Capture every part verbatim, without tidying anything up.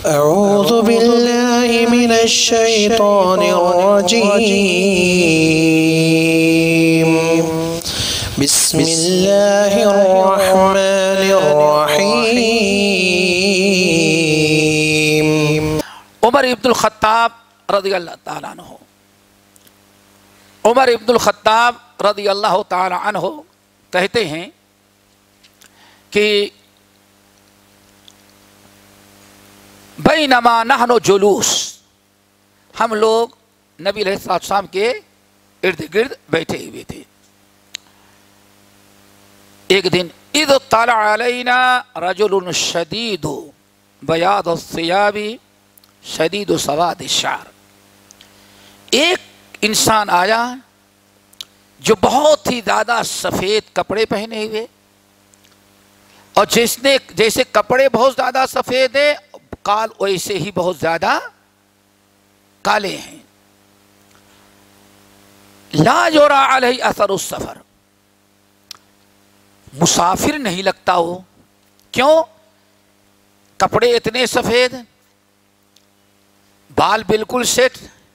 أعوذ بالله من الشيطان الرجيم بسم الله الرحمن الرحيم. عمر ابن الخطاب رضی اللہ تعالیٰ عنہ عمر ابن الخطاب رضی اللہ تعالیٰ عنہ کہتے ہیں کہ بینما نحن جلوس، ہم لوگ نبی علیہ السلام کے ارد گرد بیٹھے ہوئے تھے. ایک دن اذ طلع علینا رجل شدید بیاض الثیاب شدید سواد الشعر، ایک انسان آیا جو بہت ہی زیادہ سفید کپڑے پہنے ہوئے، اور جس نے جیسے کپڑے بہت زیادہ سفید ہیں کال ویسے ہی بہت زیادہ کالے ہیں. لا یرا علیہ اثر السفر، مسافر نہیں لگتا ہو. کیوں؟ کپڑے اتنے سفید، بال بالکل سیٹ،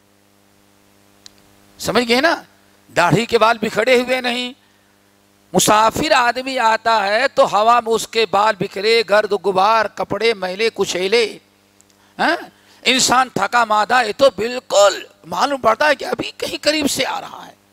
سمجھ گئے نا، داڑھی کے بال بکھڑے ہوئے نہیں. مسافر آدمی آتا ہے تو ہوا میں اس کے بال بکھرے، گرد غبار، کپڑے میلے کچیلے، انسان تھکا مادہ ہے تو بالکل معلوم پڑتا ہے کہ ابھی کہیں قریب سے آ رہا ہے.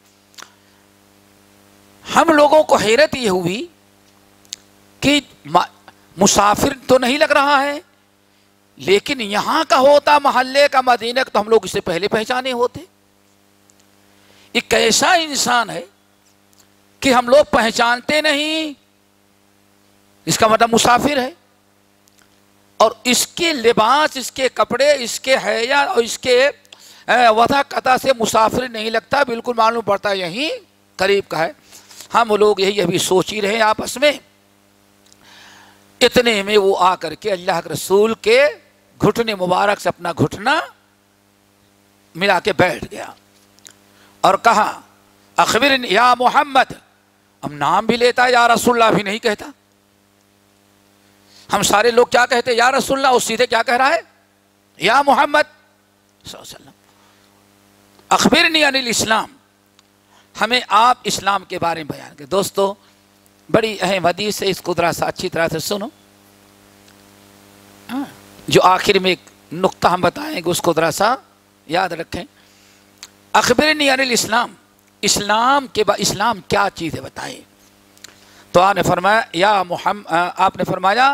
ہم لوگوں کو حیرت یہ ہوئی کہ مسافر تو نہیں لگ رہا ہے، لیکن یہاں کا ہوتا، محلے کا، مدینے کا، تو ہم لوگ اسے پہلے پہچانے ہوتے. ایک ایسا انسان ہے کہ ہم لوگ پہچانتے نہیں، اس کا مطلب مسافر ہے. اور اس کے لباس، اس کے کپڑے، اس کے حیا اور اس کے وضع قطع سے مسافر نہیں لگتا، بالکل معلوم پڑتا یہیں قریب کا ہے. ہم لوگ یہی ابھی سوچ ہی رہے آپس میں. اتنے میں وہ آ کر کے اللہ کے رسول کے گھٹنے مبارک سے اپنا گھٹنا ملا کے بیٹھ گیا اور کہا اخبرنی یا محمد. ہم نام بھی لیتا ہے، یا رسول اللہ بھی نہیں کہتا. ہم سارے لوگ کیا کہتے یا رسول اللہ، اس سیدھے کیا کہہ رہا ہے یا محمد صلی اللہ علیہ وسلم. اخبرنی عن الاسلام، ہمیں آپ اسلام کے بارے میں بیان کریں. دوستو بڑی اہم حدیث ہے، اس کو ذرا سا اچھی طرح سے سنو. جو آخر میں ایک نقطہ ہم بتائیں گے اس کو ذرا سا یاد رکھیں. اخبرنی عن الاسلام، اسلام کے با اسلام کیا چیز ہے بتائیں. تو آپ نے فرمایا یا محمد، آپ نے فرمایا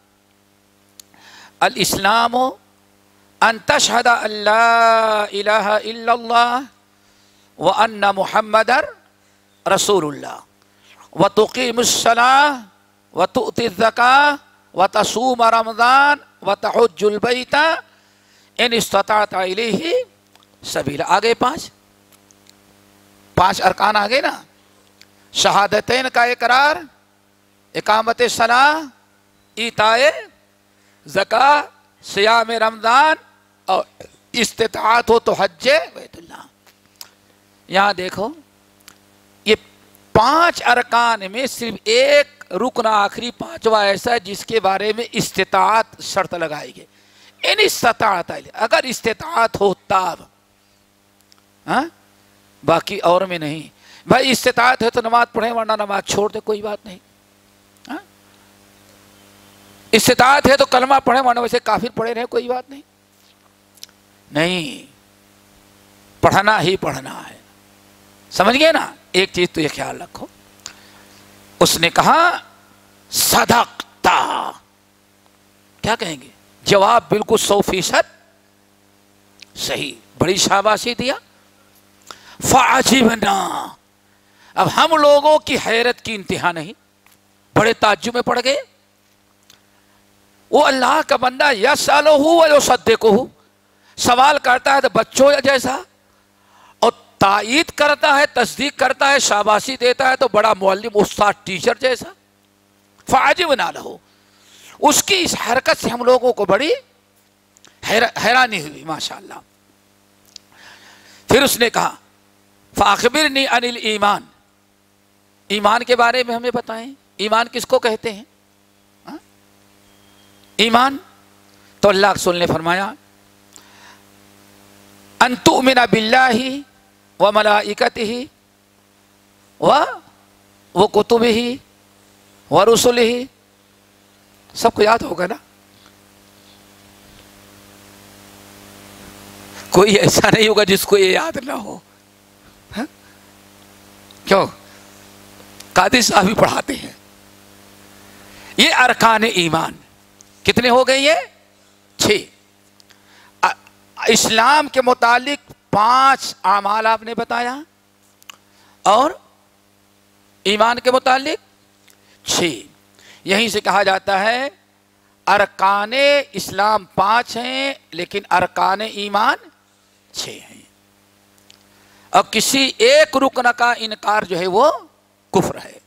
الاسلام ان تشہد ان لا الہ الا اللہ وان محمد رسول اللہ وتقیم الصلاۃ وتؤتی الزکاۃ وتصوم رمضان وتحج البیت ان استطعت الیہ سبیلا. آگے پانچ پانچ ارکان آگے نا. شہادتین کا اقرار، اقامت صلاح، ایتاء زکاۃ، صیام رمضان، اور استطاعت ہو تو حج بیت اللہ. یہاں دیکھو یہ پانچ ارکان میں صرف ایک رکن آخری پانچواں ایسا ہے جس کے بارے میں استطاعت شرط لگائی گئی. ان استطاعت، اگر استطاعت ہو تب، ہاں باقی اور میں نہیں. بھائی استطاعت ہے تو نماز پڑھیں، ورنہ نماز چھوڑ دے، کوئی بات نہیں. استطاعت ہے تو کلمہ پڑھیں، ورنہ ویسے کافر پڑھے رہے، کوئی بات نہیں. نہیں، پڑھنا ہی پڑھنا ہے. سمجھ گئے نا. ایک چیز تو یہ خیال رکھو، اس نے کہا صدقتا، کیا کہیں گے؟ جواب بالکل سو فیصد صحیح، بڑی شاباشی دیا. فعجبنا، اب ہم لوگوں کی حیرت کی انتہا نہیں، بڑے تعجب میں پڑ گئے. وہ اللہ کا بندہ یسألہ ویصدقہ، سوال کرتا ہے تو بچوں جیسا، اور تائید کرتا ہے، تصدیق کرتا ہے، شاباشی دیتا ہے تو بڑا معلم، استاد، ٹیچر جیسا. فعجبنا لہ، اس کی اس حرکت سے ہم لوگوں کو بڑی حیرانی ہوئی. ماشاءاللہ. پھر اس نے کہا فاخبرنی عن الایمان، ایمان کے بارے میں ہمیں بتائیں. ایمان کس کو کہتے ہیں؟ ایمان تو اللہ رسول نے فرمایا ان تؤمن باللہ و ملائکتہ و و کتبہ و رسلہ. سب کو یاد ہوگا نا؟ کوئی ایسا نہیں ہوگا جس کو یہ یاد نہ ہو. ہاں؟ کیوں؟ قاضی صاحب بھی پڑھاتے ہیں. یہ ارکان ایمان کتنے ہو گئے؟ یہ چھ. اسلام کے متعلق پانچ اعمال آپ نے بتایا اور ایمان کے متعلق چھ. یہیں سے کہا جاتا ہے ارکان اسلام پانچ ہیں لیکن ارکان ایمان چھ ہیں. اور کسی ایک رکن کا انکار جو ہے وہ کفر ہے.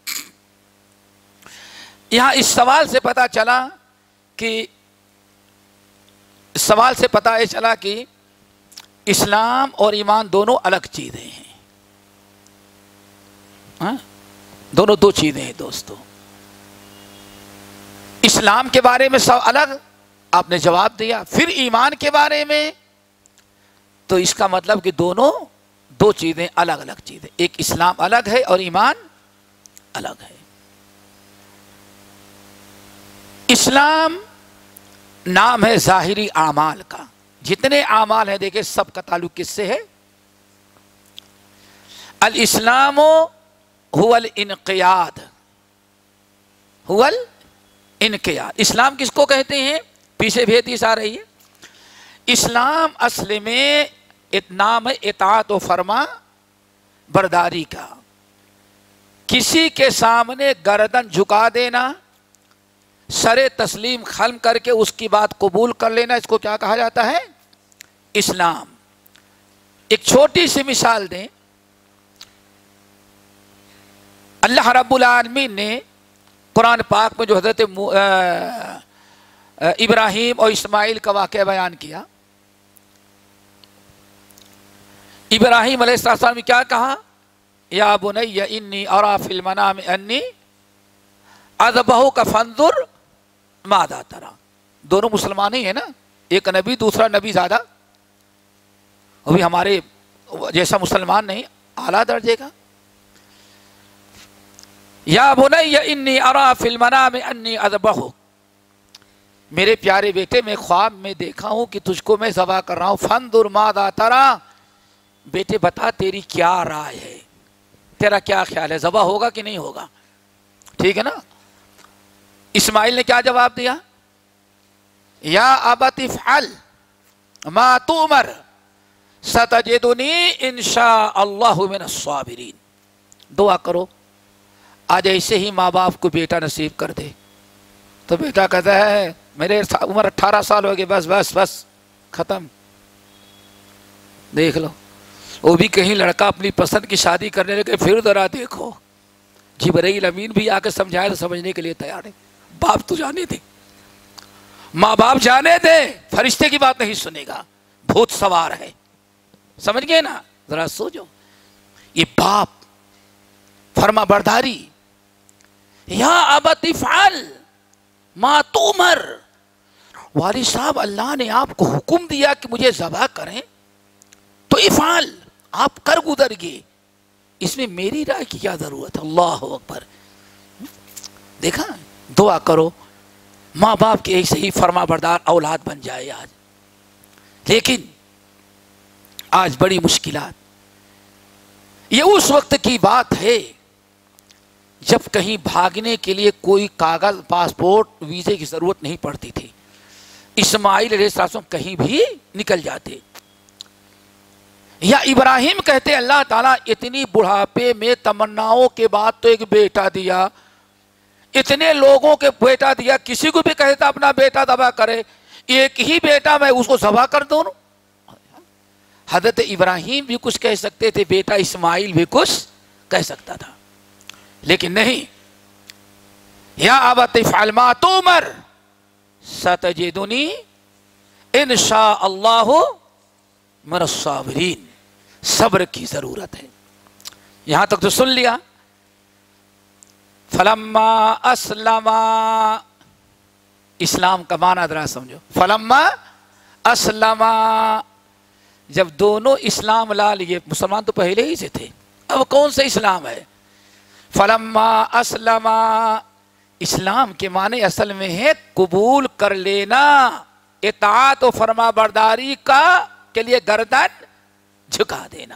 یہاں اس سوال سے پتا چلا کہ اس سوال سے پتا یہ چلا کہ اسلام اور ایمان دونوں الگ چیزیں ہیں. ہاں؟ دونوں دو چیزیں ہیں دوستو. اسلام کے بارے میں سب الگ آپ نے جواب دیا، پھر ایمان کے بارے میں تو اس کا مطلب کہ دونوں دو چیزیں الگ الگ چیزیں. ایک اسلام الگ ہے اور ایمان الگ ہے. اسلام نام ہے ظاہری اعمال کا. جتنے اعمال ہیں دیکھیں سب کا تعلق کس سے ہے؟ الاسلام هو الانقیاد. هو الانقیاد. اسلام کس کو کہتے ہیں؟ پیچھے بھیتیس آ رہی ہے. اسلام اصل میں نام ہے اطاعت و فرما برداری کا. کسی کے سامنے گردن جھکا دینا، سر تسلیم خلم کر کے اس کی بات قبول کر لینا، اس کو کیا کہا جاتا ہے؟ اسلام. ایک چھوٹی سی مثال دیں. اللہ رب العالمین نے قرآن پاک میں جو حضرت ابراہیم اور اسماعیل کا واقعہ بیان کیا. ابراہیم علیہ السلام نے کیا کہا؟ یا بنی انی ارا فی المنام انی اذبحک فانظر ماذا تری. دونوں مسلمان ہی ہیں نا، ایک نبی دوسرا نبی زیادہ، وہ بھی ہمارے جیسا مسلمان نہیں، اعلیٰ درجے کا. یا بنی انی ارا فی المنام انی اذبحک. میرے پیارے بیٹے میں خواب میں دیکھا ہوں کہ تجھ کو میں ذبح کر رہا ہوں. فانظر ماذا تری. بیٹے بتا تیری کیا رائے ہے، تیرا کیا خیال ہے، ذبح ہوگا کہ نہیں ہوگا؟ ٹھیک ہے نا. اسماعیل نے کیا جواب دیا؟ یا ابت افعل ما تؤمر ستجدنی انشاء اللہ من الصابرین. دعا کرو آج ایسے ہی ماں باپ کو بیٹا نصیب کر دے. تو بیٹا کہتا ہے میرے عمر اٹھارہ سال ہو گئے، بس بس بس ختم. دیکھ لو، وہ بھی کہیں لڑکا اپنی پسند کی شادی کرنے لگے، پھر ذرا دیکھو جبرائیل امین بھی آ کے سمجھائے تو سمجھنے کے لیے تیار ہے. باپ تو جانے دے، ماں باپ جانے دے، فرشتے کی بات نہیں سنے گا، بھوت سوار ہے. سمجھ گئے نا؟ ذرا سوچو. یہ باپ فرما برداری. یا ابت افعل ما تؤمر. والد صاحب اللہ نے آپ کو حکم دیا کہ مجھے ذبح کریں تو افعل، آپ کر گزر گئے، اس میں میری رائے کی کیا ضرورت ہے؟ اللہ اکبر. دیکھا، دعا کرو ماں باپ کے ایسے ہی فرما بردار اولاد بن جائے آج. لیکن آج بڑی مشکلات. یہ اس وقت کی بات ہے جب کہیں بھاگنے کے لیے کوئی کاغذ، پاسپورٹ، ویزے کی ضرورت نہیں پڑتی تھی. اسماعیل علیہ السلام کہیں بھی نکل جاتے. یا ابراہیم کہتے اللہ تعالیٰ اتنی بڑھاپے میں تمناؤں کے بعد تو ایک بیٹا دیا، اتنے لوگوں کے بیٹا دیا، کسی کو بھی کہتا اپنا بیٹا ذبح کرے، ایک ہی بیٹا میں اس کو ذبح کر دوں. حضرت ابراہیم بھی کچھ کہہ سکتے تھے، بیٹا اسماعیل بھی کچھ کہہ سکتا تھا، لیکن نہیں. یا ابت افعل ما تؤمر ستجدنی انشاء اللہ من الصابرین. صبر کی ضرورت ہے. یہاں تک تو سن لیا. فلما اسلما، اسلام کا معنی ذرا سمجھو. فلما اسلم، جب دونوں اسلام لا لیے. مسلمان تو پہلے ہی سے تھے، اب کون سا اسلام ہے؟ فلما اسلم، اسلام کے معنی اصل میں ہے قبول کر لینا، اطاعت و فرما برداری کا کے لیے گردن جھکا دینا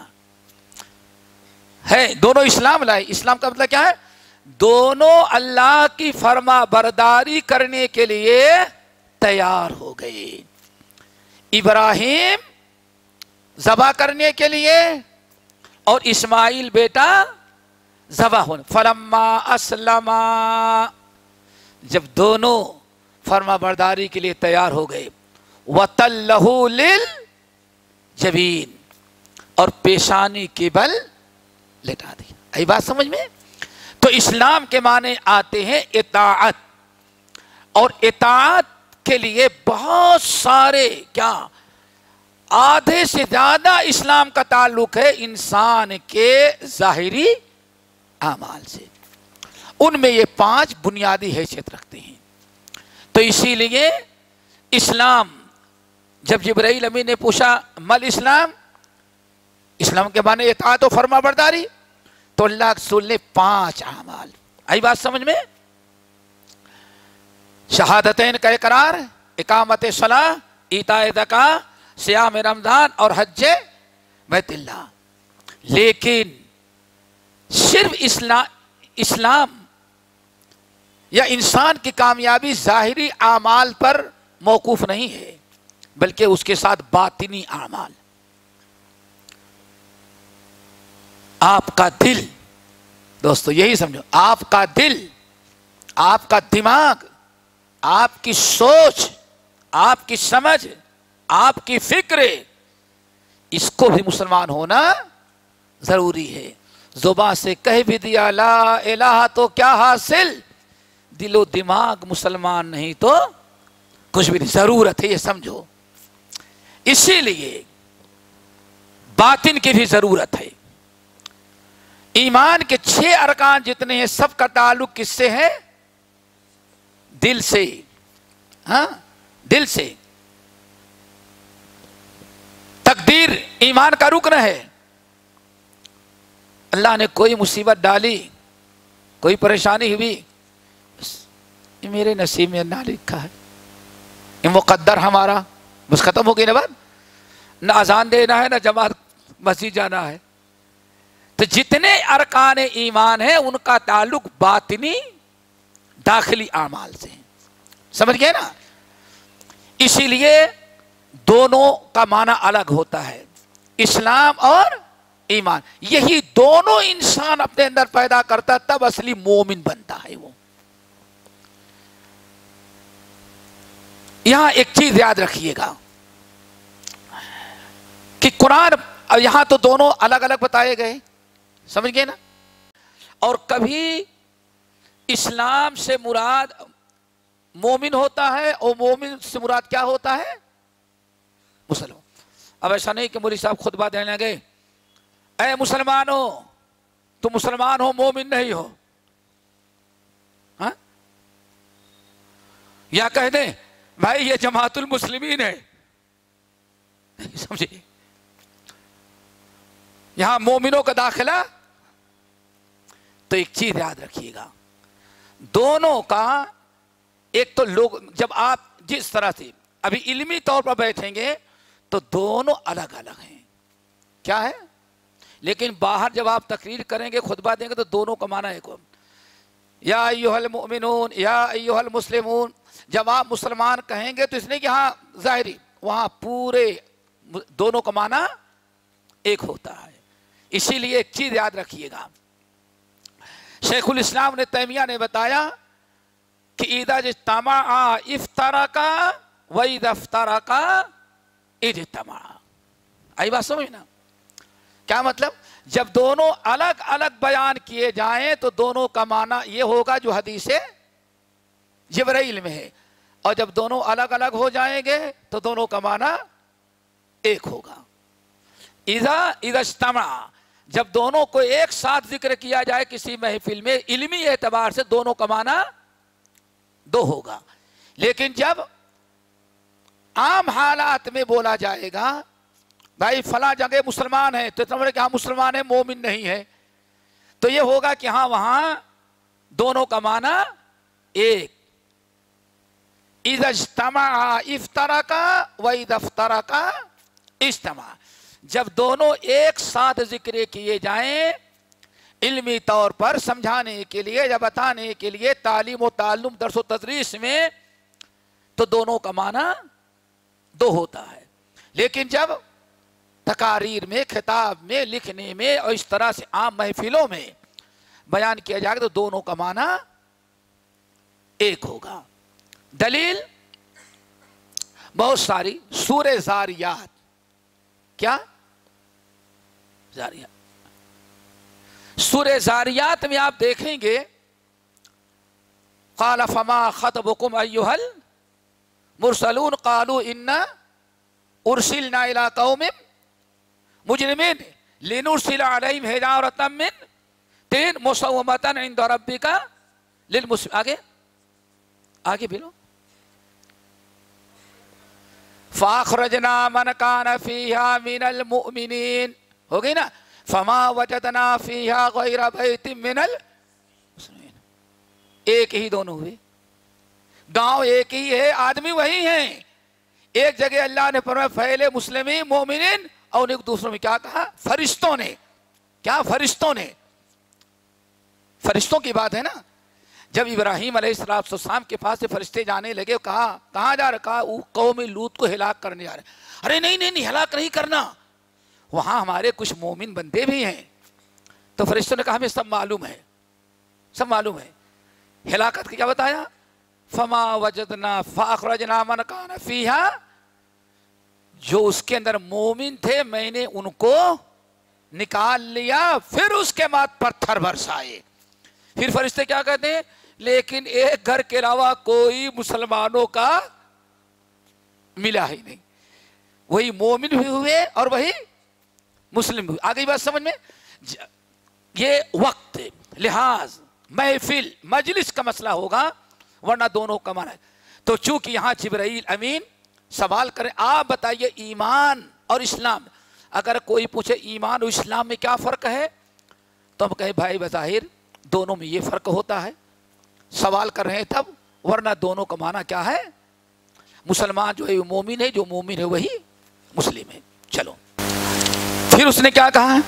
ہے. دونوں اسلام لائے. اسلام کا مطلب کیا ہے؟ دونوں اللہ کی فرما برداری کرنے کے لیے تیار ہو گئے. ابراہیم ذبح کرنے کے لیے اور اسماعیل بیٹا ذبح ہونے. فلما اسلم، جب دونوں فرما برداری کے لیے تیار ہو گئے. وَتَلَّهُ لِلْجَبِينِ، اور پیشانی کے بل لٹا دی. آئی بات سمجھ میں؟ تو اسلام کے معنی آتے ہیں اطاعت، اور اطاعت کے لیے بہت سارے کیا آدھے سے زیادہ اسلام کا تعلق ہے انسان کے ظاہری اعمال سے. ان میں یہ پانچ بنیادی حیثیت رکھتے ہیں. تو اسی لیے اسلام، جب جبرائیل امین نے پوچھا مل اسلام، اسلام کے معنی اطاعت و فرما برداری، تو اللہ کے رسول نے پانچ اعمال. آئی بات سمجھ میں؟ شہادتین کا اقرار، اقامت صلاح، ایتاء زکوٰۃ، صیام رمضان اور حج بیت اللہ. لیکن صرف اسلام اسلام یا انسان کی کامیابی ظاہری اعمال پر موقوف نہیں ہے، بلکہ اس کے ساتھ باطنی اعمال. آپ کا دل، دوستو یہی سمجھو، آپ کا دل، آپ کا دماغ، آپ کی سوچ، آپ کی سمجھ، آپ کی فکر، اس کو بھی مسلمان ہونا ضروری ہے. زبان سے کہہ بھی دیا لا الہ تو کیا حاصل، دل و دماغ مسلمان نہیں تو کچھ بھی نہیں. ضرورت ہے، یہ سمجھو. اسی لیے باطن کی بھی ضرورت ہے. ایمان کے چھ ارکان جتنے ہیں سب کا تعلق کس سے ہے؟ دل سے. ہاں، دل سے. تقدیر ایمان کا رکن ہے. اللہ نے کوئی مصیبت ڈالی، کوئی پریشانی ہوئی، یہ میرے نصیب میں نہ لکھا ہے، یہ مقدر ہمارا، بس ختم ہو گئی نا بات. نہ اذان دینا ہے، نہ جماعت مسجد جانا ہے. تو جتنے ارکان ایمان ہیں ان کا تعلق باطنی داخلی اعمال سے ہیں. سمجھ گئے نا؟ اسی لیے دونوں کا معنی الگ ہوتا ہے، اسلام اور ایمان. یہی دونوں انسان اپنے اندر پیدا کرتا تب اصلی مومن بنتا ہے. وہ یہاں ایک چیز یاد رکھیے گا کہ قرآن یہاں تو دونوں الگ الگ بتائے گئے، سمجھ گئے نا؟ اور کبھی اسلام سے مراد مومن ہوتا ہے اور مومن سے مراد کیا ہوتا ہے؟ مسلمان. اب ایسا نہیں کہ مولوی صاحب خطبہ دینے لگے اے مسلمانوں تم مسلمان ہو مومن نہیں ہو، ہاں؟ یا کہہ دیں بھائی یہ جماعت المسلمین ہے، سمجھے؟ یہاں مومنوں کا داخلہ. تو ایک چیز یاد رکھیے گا، دونوں کا ایک تو لوگ جب آپ جس طرح سے ابھی علمی طور پر بیٹھیں گے تو دونوں الگ الگ ہیں. کیا ہے؟ لیکن باہر جب آپ تقریر کریں گے، خطبہ دیں گے تو دونوں کا معنی ایک ہو. یا ایھا المؤمنون یا ایھا المسلمون، جب آپ مسلمان کہیں گے تو اس نے کہ ہاں ظاہری، وہاں پورے دونوں کا معنی ایک ہوتا ہے. اسی لیے ایک چیز یاد رکھیے گا، شیخ الاسلام نے تیمیہ نے بتایا کہ اذا اجتمعا افترقا واذا افترقا اجتمعا. آئی بات سمجھنا؟ کیا مطلب؟ جب دونوں الگ الگ بیان کیے جائیں تو دونوں کا معنی یہ ہوگا جو حدیث جبرائیل میں ہے، اور جب دونوں الگ الگ ہو جائیں گے تو دونوں کا معنی ایک ہوگا. اذا اذا اجتمعا، جب دونوں کو ایک ساتھ ذکر کیا جائے کسی محفل میں علمی اعتبار سے دونوں کا معنی دو ہوگا. لیکن جب عام حالات میں بولا جائے گا بھائی فلاں جگہ مسلمان ہے تو تمہیں کہ ہاں مسلمان ہے مومن نہیں ہے، تو یہ ہوگا کہ ہاں وہاں دونوں کا معنی ایک. اذا اجتمع افترقا واذا افترقا اجتمع، جب دونوں ایک ساتھ ذکر کیے جائیں علمی طور پر سمجھانے کے لیے یا بتانے کے لیے تعلیم و تعلم درس و تدریس میں، تو دونوں کا معنی دو ہوتا ہے. لیکن جب تقاریر میں، خطاب میں، لکھنے میں اور اس طرح سے عام محفلوں میں بیان کیا جائے گا تو دونوں کا معنی ایک ہوگا. دلیل بہت ساری. سورہ زاریات، کیا زاریات، سورہ زاریات میں آپ دیکھیں گے قال فما خطبكم ایھا المرسلون قالوا انا ارسلنا الى قوم مجرمین لنرسل علیہم حجارۃ من طین مسومۃ عند ربک للمسلمین. آگے آگے بولو. فاخرجنا من کان فیہا من المؤمنین، ہو گئی نا. فما وجدنا فیہا غیر بیت من المسلمین. ایک ہی دونوں ہوئے، گاؤں ایک ہی ہے، آدمی وہی ہیں. ایک جگہ اللہ نے فرمایا پہلے مسلمین مومنین، اور ایک دوسروں میں کیا کہا؟ فرشتوں نے. کیا؟ فرشتوں نے. فرشتوں کی بات ہے نا. جب ابراہیم علیہ السلام کے پاس سے فرشتے جانے لگے، کہا کہاں جا رہے؟ کہا قوم لوط کو ہلاک کرنے جا رہے. ارے نہیں نہیں نہیں، ہلاک نہیں کرنا، وہاں ہمارے کچھ مومن بندے بھی ہیں. تو فرشتوں نے کہا ہمیں سب معلوم ہے، سب معلوم ہے. ہلاکت کیا بتایا؟ فما وجدنا فاخرجنا من کان فیہا، جو اس کے اندر مومن تھے میں نے ان کو نکال لیا. پھر اس کے بعد پتھر برسائے. پھر فرشتے کیا کہتے ہیں؟ لیکن ایک گھر کے علاوہ کوئی مسلمانوں کا ملا ہی نہیں. وہی مومن بھی ہوئے اور وہی مسلم بھی. آگئی بات سمجھ میں؟ یہ وقت، لحاظ، محفل، مجلس کا مسئلہ ہوگا، ورنہ دونوں کا معنی ہے. تو چونکہ یہاں جبرائیل امین سوال کریں آپ بتائیے ایمان اور اسلام، اگر کوئی پوچھے ایمان اور اسلام میں کیا فرق ہے تو ہم کہیں بھائی بظاہر دونوں میں یہ فرق ہوتا ہے. سوال کر رہے ہیں تب، ورنہ دونوں کا معنی کیا ہے؟ مسلمان جو ہے وہ مومن ہے، جو مومن ہے وہی مسلم ہے. چلو پھر اس نے کیا کہا؟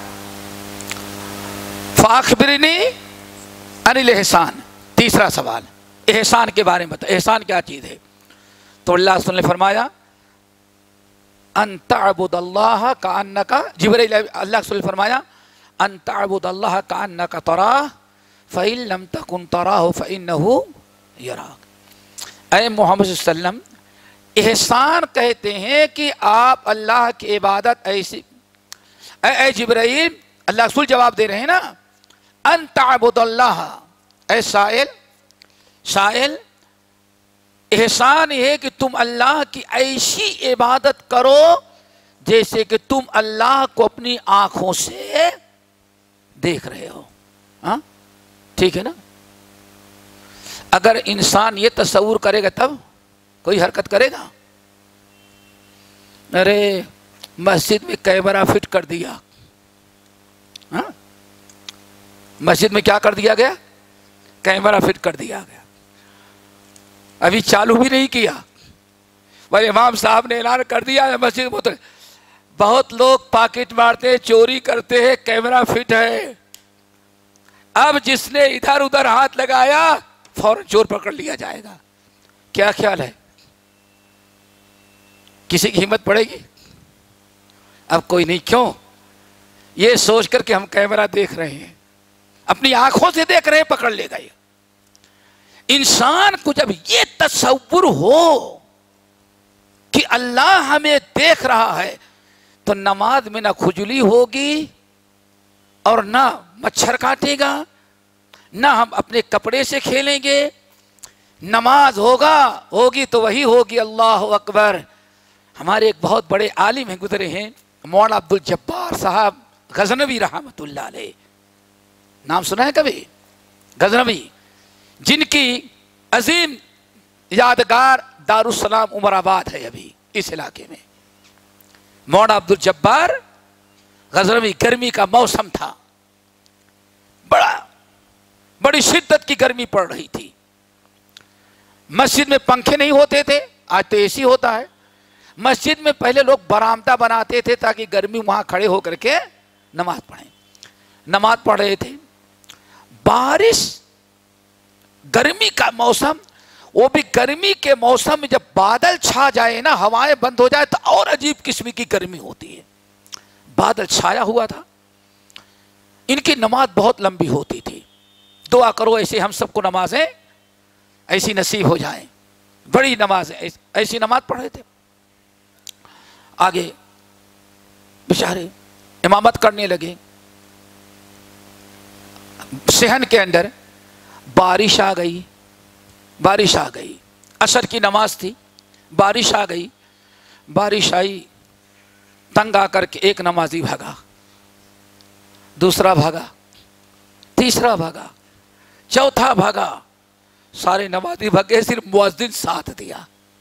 فاخبرنی عن الاحسان. تیسرا سوال احسان کے بارے میں بتا، احسان کیا چیز ہے؟ تو اللہ رسول نے فرمایا ان تعبد اللہ کانک، جبرائیل اللہ رسول نے فرمایا ان تعبد اللہ کانک تراہ فإن لم تکن تراہ فإنہ یراک. اے محمد صلی اللہ علیہ وسلم، احسان کہتے ہیں کہ آپ اللہ کی عبادت ایسی. اے, اے جبرائیل، اللہ رسول جواب دے رہے ہیں نا، ان تعبد اللہ. اے سائل، سائل احسان یہ ہے کہ تم اللہ کی ایسی عبادت کرو جیسے کہ تم اللہ کو اپنی آنکھوں سے دیکھ رہے ہو. ہاں ٹھیک ہے نا. اگر انسان یہ تصور کرے گا تب کوئی حرکت کرے گا. ارے مسجد میں کیمرہ فٹ کر دیا. ہاں مسجد میں کیا کر دیا گیا؟ کیمرہ فٹ کر دیا گیا. ابھی چالو بھی نہیں کیا، بھائی امام صاحب نے اعلان کر دیا ہے مسجد میں. بہت لوگ پاکٹ مارتے ہیں، چوری کرتے ہیں، کیمرہ فٹ ہے. اب جس نے ادھر ادھر ہاتھ لگایا فوراً چور پکڑ لیا جائے گا. کیا خیال ہے؟ کسی کی ہمت پڑے گی؟ اب کوئی نہیں. کیوں؟ یہ سوچ کر کہ ہم کیمرہ دیکھ رہے ہیں، اپنی آنکھوں سے دیکھ رہے ہیں، پکڑ لے گا. یہ انسان کو جب یہ تصور ہو کہ اللہ ہمیں دیکھ رہا ہے تو نماز میں نہ کھجلی ہوگی اور نہ مچھر کاٹے گا، نہ ہم اپنے کپڑے سے کھیلیں گے. نماز ہوگا ہوگی تو وہی ہوگی اللہ اکبر. ہمارے ایک بہت بڑے عالم ہیں گزرے ہیں، مولانا عبد الجبار صاحب غزنوی رحمۃ اللہ علیہ. نام سنا ہے کبھی؟ غزنوی، جن کی عظیم یادگار دارالسلام عمر آباد ہے ابھی اس علاقے میں. مولانا عبد الجبار غزنوی، گرمی کا موسم تھا، بڑا بڑی شدت کی گرمی پڑ رہی تھی. مسجد میں پنکھے نہیں ہوتے تھے، آج تو اے سی ہوتا ہے. مسجد میں پہلے لوگ برآمدہ بناتے تھے تاکہ گرمی وہاں کھڑے ہو کر کے نماز پڑھیں. نماز پڑھ رہے تھے، بارش، گرمی کا موسم، وہ بھی گرمی کے موسم میں جب بادل چھا جائے نا، ہوائیں بند ہو جائے تو اور عجیب قسم کی گرمی ہوتی ہے. بادل چھایا ہوا تھا. ان کی نماز بہت لمبی ہوتی تھی. دعا کرو ایسے ہم سب کو نمازیں ایسی نصیب ہو جائیں. بڑی نمازیں ایسی نماز پڑھ رہے تھے. آگے بیچارے امامت کرنے لگے. صحن کے اندر بارش آ گئی، بارش آ گئی. عصر کی نماز تھی، بارش آ گئی. بارش آئی، تنگ آ کر کے ایک نمازی بھاگا، دوسرا بھاگا، تیسرا بھاگا، چوتھا بھاگا. سارے نمازی بھاگے، صرف مؤذن ساتھ دیا.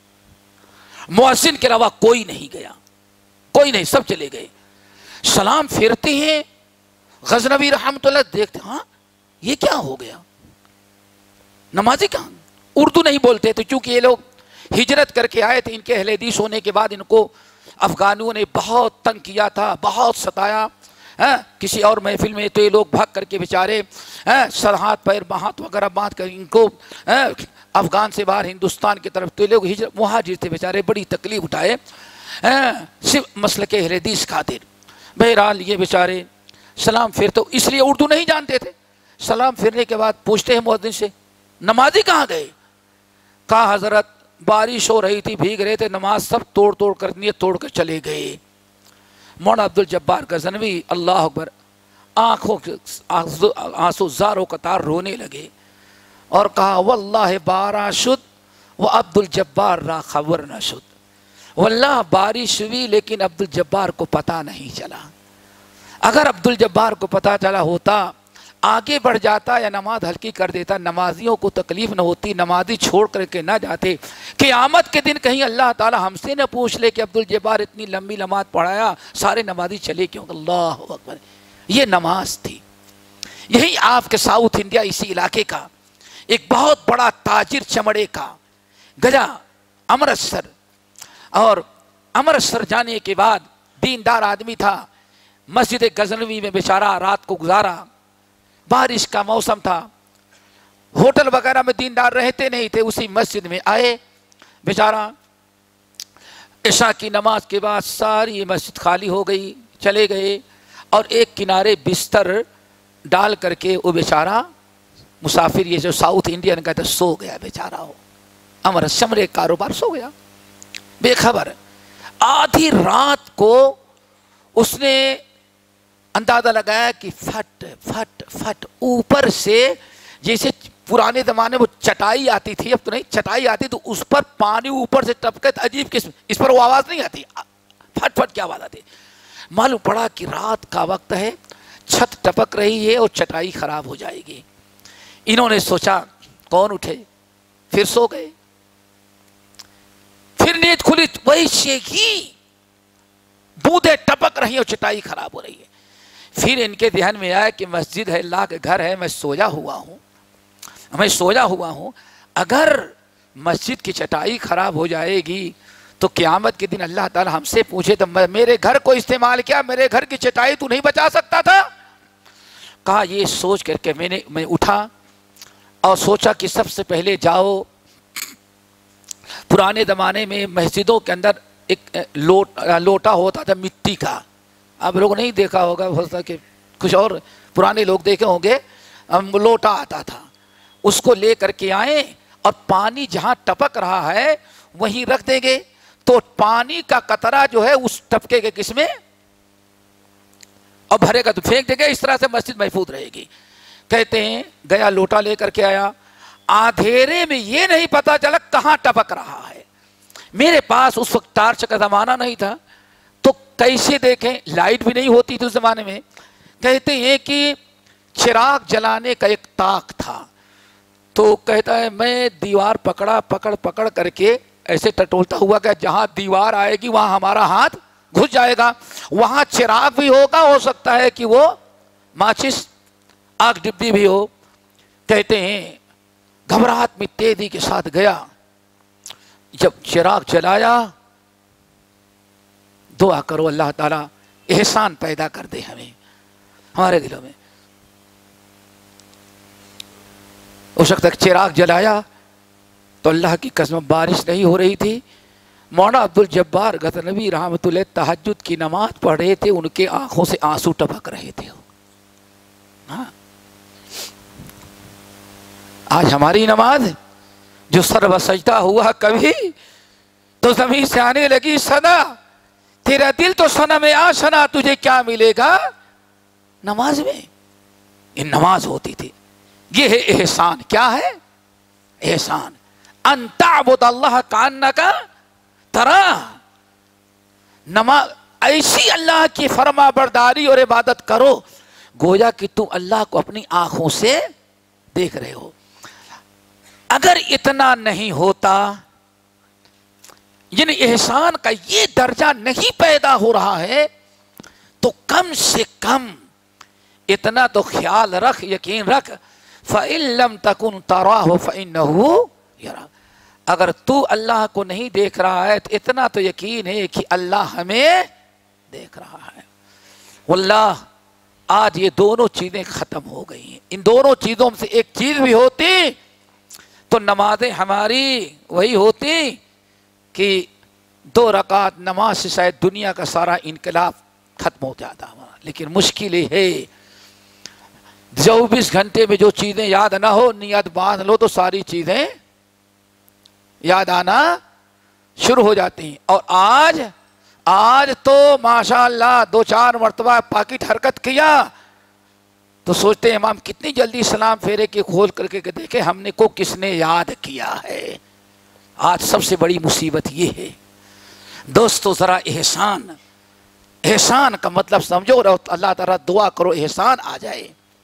مؤذن کے علاوہ کوئی نہیں گیا، کوئی نہیں، سب چلے گئے. سلام پھیرتے ہیں، غزنوی رحمت اللہ دیکھتے، ہاں یہ کیا ہو گیا؟ نمازی کہاں؟ اردو نہیں بولتے تھے چونکہ یہ لوگ ہجرت کر کے آئے تھے. ان کے اہل حدیث ہونے کے بعد ان کو افغانوں نے بہت تنگ کیا تھا، بہت ستایا. کسی اور محفل میں تو یہ لوگ بھاگ کر کے بیچارے سر ہاتھ پیر ہاتھ وغیرہ باندھ کر ان کو افغان سے باہر ہندوستان کی طرف، تو یہ لوگ ہجرت مہاجر تھے بیچارے، بڑی تکلیف اٹھائے صرف مسلک اہل حدیث خاطر. بہرحال یہ بیچارے سلام پھرتے، اس لیے اردو نہیں جانتے تھے. سلام پھرنے کے بعد پوچھتے ہیں مؤذن سے، نمازی کہاں گئے؟ کہا حضرت بارش ہو رہی تھی، بھیگ رہے تھے، نماز سب توڑ توڑ کر نیت توڑ کر چلے گئے. مولانا عبد الجبار غزنوی اللہ اکبر آنکھوں آنسو زاروں قطار رونے لگے اور کہا واللہ بارہ شد و عبد الجبار را خبر نہ شد. واللہ بارش ہوئی لیکن عبد الجبار کو پتہ نہیں چلا. اگر عبد الجبار کو پتہ چلا ہوتا آگے بڑھ جاتا یا نماز ہلکی کر دیتا، نمازیوں کو تکلیف نہ ہوتی، نمازی چھوڑ کر کے نہ جاتے. قیامت کے دن کہیں اللہ تعالی ہم سے نہ پوچھ لے کہ عبد الجبار اتنی لمبی نماز پڑھایا، سارے نمازی چلے کیوں؟ اللہ اکبر. یہ نماز تھی. یہی آپ کے ساؤتھ انڈیا اسی علاقے کا ایک بہت بڑا تاجر چمڑے کا گیا امرتسر، اور امرتسر جانے کے بعد دیندار آدمی تھا. مسجد غزنوی میں بیچارہ رات کو گزارا. بارش کا موسم تھا، ہوٹل وغیرہ میں دیندار رہتے نہیں تھے، اسی مسجد میں آئے. بیچارہ عشاء کی نماز کے بعد ساری مسجد خالی ہو گئی، چلے گئے اور ایک کنارے بستر ڈال کر کے وہ بیچارہ مسافر، یہ جو ساؤتھ انڈین کا تھا، سو گیا بیچارہ. ہو امر شمرے کاروبار سو گیا بے خبر. آدھی رات کو اس نے اندازہ لگایا کہ پھٹ پھٹ پھٹ اوپر سے، جیسے پرانے زمانے میں چٹائی آتی تھی، اب تو نہیں، چٹائی آتی تو اس پر پانی اوپر سے ٹپکے، عجیب قسم، اس پر وہ آواز نہیں آتی، پھٹ پھٹ کی آواز آتی. معلوم پڑا کہ رات کا وقت ہے، چھت ٹپک رہی ہے اور چٹائی خراب ہو جائے گی. انہوں نے سوچا کون اٹھے، پھر سو گئے. پھر نیند کھلی، ویسے ہی بوندیں ٹپک رہی ہیں اور چٹائی خراب ہو رہی ہے. پھر ان کے ذہن میں آیا کہ مسجد ہے، اللہ کے گھر ہے، میں سویا ہوا ہوں میں سویا ہوا ہوں اگر مسجد کی چٹائی خراب ہو جائے گی تو قیامت کے دن اللہ تعالی ہم سے پوچھے تو میرے گھر کو استعمال کیا، میرے گھر کی چٹائی تو نہیں بچا سکتا تھا. کہا یہ سوچ کر کے میں نے میں اٹھا اور سوچا کہ سب سے پہلے جاؤ، پرانے زمانے میں مسجدوں کے اندر ایک لوٹا ہوتا تھا مٹی کا، آپ لوگ نہیں دیکھا ہوگا، ہو سکتا کہ کچھ اور پرانے لوگ دیکھے ہوں گے، لوٹا آتا تھا، اس کو لے کر کے آئیں اور پانی جہاں ٹپک رہا ہے وہیں رکھ دیں گے تو پانی کا قطرہ جو ہے اس ٹپکے کے کس میں اور بھرے گا تو پھینک دیں گے، اس طرح سے مسجد محفوظ رہے گی. کہتے ہیں گیا لوٹا لے کر کے آیا، اندھیرے میں یہ نہیں پتا چلا کہاں ٹپک رہا ہے. میرے پاس اس وقت ٹارچ کا زمانہ نہیں تھا تو کیسے دیکھیں، لائٹ بھی نہیں ہوتی تھی اس زمانے میں. کہتے ہیں کہ چراغ جلانے کا ایک طاق تھا تو کہتا ہے میں دیوار پکڑا پکڑ پکڑ کر کے ایسے ٹٹولتا ہوا کہ جہاں دیوار آئے گی وہاں ہمارا ہاتھ گھس جائے گا، وہاں چراغ بھی ہوگا، ہو سکتا ہے کہ وہ ماچس آگ ڈبی بھی ہو۔ کہتے ہیں گھبراہٹ میں تیزی کے ساتھ گیا، جب چراغ جلایا، دعا کرو اللہ تعالیٰ احسان پیدا کر دے ہمیں ہمارے دلوں میں۔ اس وقت تک چراغ جلایا تو اللہ کی قسم بارش نہیں ہو رہی تھی۔ مولانا عبد الجبار غزنوی رحمۃ اللہ تہجد کی نماز پڑھ رہے تھے، ان کے آنکھوں سے آنسو ٹپک رہے تھے۔ ہاں آج ہماری نماز جو سر و سجدہ ہوا کبھی تو زمین سے آنے لگی صدا، تیرا دل تو سنا میں آ سنا، تجھے کیا ملے گا نماز میں؟ یہ نماز ہوتی تھی۔ یہ ہے احسان۔ کیا ہے احسان؟ ان تعبد اللہ کانک تراہ، نماز ایسی اللہ کی فرما برداری اور عبادت کرو گویا کہ تم اللہ کو اپنی آنکھوں سے دیکھ رہے ہو۔ اگر اتنا نہیں ہوتا، یعنی احسان کا یہ درجہ نہیں پیدا ہو رہا ہے، تو کم سے کم اتنا تو خیال رکھ، یقین رکھ، فَإِن لَمْ تَكُنْ تَرَاهُ فَإِنَّهُ يَرَاكَ۔ اگر تو اللہ کو نہیں دیکھ رہا ہے تو اتنا تو یقین ہے کہ اللہ ہمیں دیکھ رہا ہے۔ واللہ آج یہ دونوں چیزیں ختم ہو گئی ہیں۔ ان دونوں چیزوں سے ایک چیز بھی ہوتی تو نمازیں ہماری وہی ہوتی کہ دو رکعت نماز سے شاید دنیا کا سارا انقلاب ختم ہو جاتا ہمارا۔ لیکن مشکل یہ ہے چوبیس گھنٹے میں جو چیزیں یاد نہ ہو، نیت باندھ لو تو ساری چیزیں یاد آنا شروع ہو جاتی ہیں۔ اور آج آج تو ماشاءاللہ دو چار مرتبہ پاکٹ حرکت کیا تو سوچتے ہیں امام کتنی جلدی سلام پھیرے کے کھول کر کے دیکھیں ہم نے کو کس نے یاد کیا ہے۔ آج سب سے بڑی مصیبت یہ ہے دوستو، ذرا احسان احسان کا مطلب سمجھو، اللہ تعالیٰ دعا کرو احسان آ جائے۔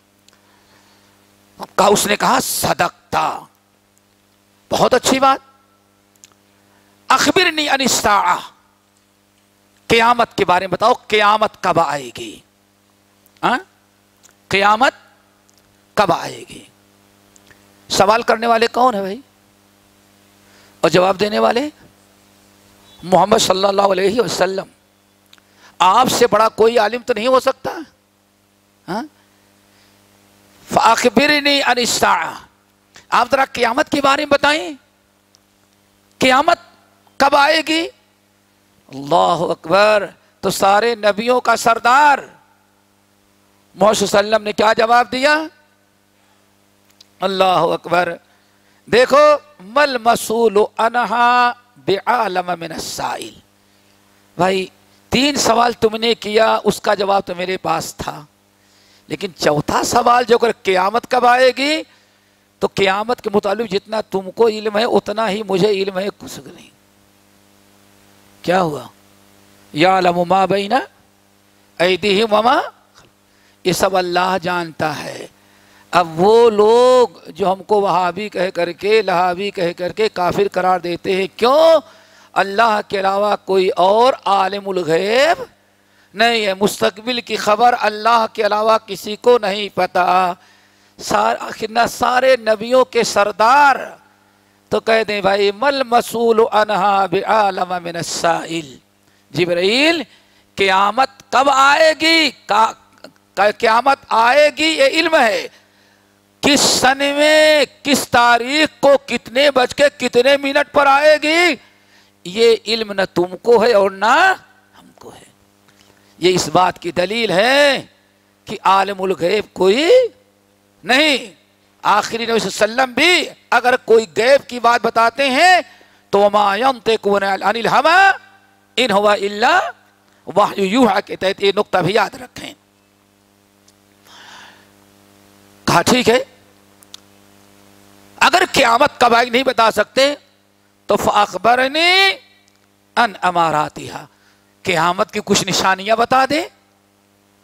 کہا اس نے کہا صدقتا، بہت اچھی بات، اخبرنی عن الساعہ، قیامت کے بارے میں بتاؤ، قیامت کب آئے گی؟ ہاں قیامت کب آئے گی؟ سوال کرنے والے کون ہیں بھائی اور جواب دینے والے محمد صلی اللہ علیہ وسلم۔ آپ سے بڑا کوئی عالم تو نہیں ہو سکتا۔ ہاں فَأَخْبِرْنِي عَنِ السَّاعَةِ، آپ ذرا قیامت کے بارے میں بتائیں، قیامت کب آئے گی؟ اللہ اکبر۔ تو سارے نبیوں کا سردار محمد صلی اللہ علیہ وسلم نے کیا جواب دیا؟ اللہ اکبر۔ دیکھو مل مسئول عنہا بعالم من السائل، بھائی تین سوال تم نے کیا، اس کا جواب تو میرے پاس تھا، لیکن چوتھا سوال جو کہ قیامت کب آئے گی، تو قیامت کے متعلق جتنا تم کو علم ہے اتنا ہی مجھے علم ہے، کچھ نہیں۔ کیا ہوا؟ یعلم ما بین ایدیہم وما، یہ سب اللہ جانتا ہے۔ اب وہ لوگ جو ہم کو وہابی کہہ کر کے لہابی کہہ کر کے کافر قرار دیتے ہیں، کیوں؟ اللہ کے علاوہ کوئی اور عالم الغیب نہیں ہے، مستقبل کی خبر اللہ کے علاوہ کسی کو نہیں پتا۔ آخر نہ سارے نبیوں کے سردار تو کہہ دیں بھائی مل مسئول عنہا بعالم من السائل، جبرائیل قیامت کب آئے گی؟ قیامت آئے گی یہ علم ہے، کس سن میں، کس تاریخ کو، کتنے بج کے کتنے منٹ پر آئے گی، یہ علم نہ تم کو ہے اور نہ ہم کو ہے۔ یہ اس بات کی دلیل ہے کہ عالم الغیب کوئی نہیں۔ آخری نبی صلی اللہ علیہ وسلم بھی اگر کوئی غیب کی بات بتاتے ہیں تو وَمَا يَنطِقُ عَنِ الْهَوَىٰ إِنْ هُوَ إِلَّا وَحْيٌ يُوحَىٰ کے تحت یہ نقطہ بھی یاد رکھیں۔ کہا ٹھیک ہے، اگر قیامت کب آئے نہیں بتا سکتے تو فَأَخْبَرْنِي عَنْ أَمَارَاتِهَا، قیامت کی کچھ نشانیاں بتا دیں،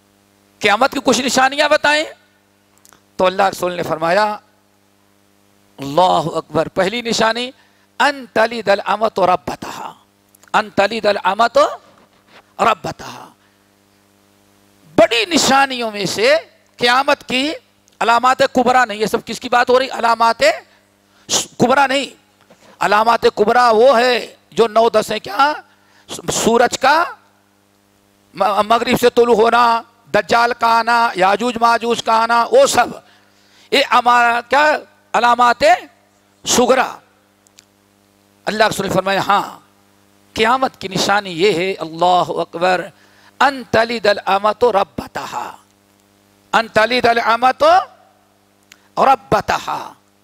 قیامت کی کچھ نشانیاں بتائیں۔ تو اللہ رسول نے فرمایا اللہ اکبر. پہلی نشانی ان تلد الامۃ ربتہا، ان تلد الامۃ ربتہا. بڑی نشانیوں میں سے قیامت کی علامات کبریٰ نہیں. یہ سب کس کی بات ہو رہی؟ علامات کبریٰ نہیں. علامات کبریٰ وہ ہے جو نو دس ہیں. کیا؟ سورج کا مغرب سے طلوع ہونا، دجال کا آنا، یاجوج ماجوج کا آنا، وہ سب یہ ہمارا کیا علامات صغریٰ. اللہ رسول نے فرمایا ہاں قیامت کی نشانی یہ ہے، اللہ اکبر، ان تلد الامۃ ربتہا، ان تلد الامۃ ربتہا.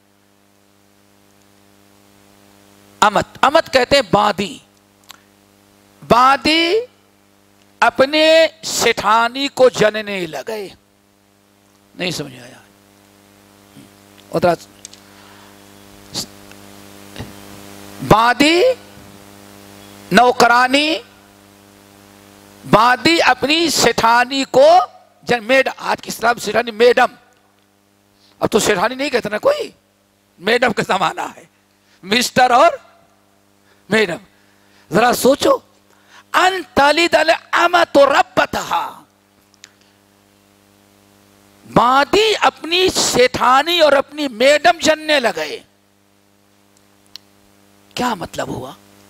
امت، امت کہتے ہیں باندی. باندی اپنے سٹھانی کو جننے لگے. نہیں سمجھ آیا؟ ادھر باندی نوکرانی، باندی اپنی سٹھانی کو جن میڈ آج کی اسلام سٹھانی میڈم. اب تو سٹھانی نہیں کہتے نا کوئی، میڈم کا زمانہ ہے، مسٹر اور میڈم. ذرا سوچو، ان تلد الامۃ ربتہا، باندی اپنی سیٹھانی اور اپنی میڈم جننے لگے. کیا مطلب ہوا؟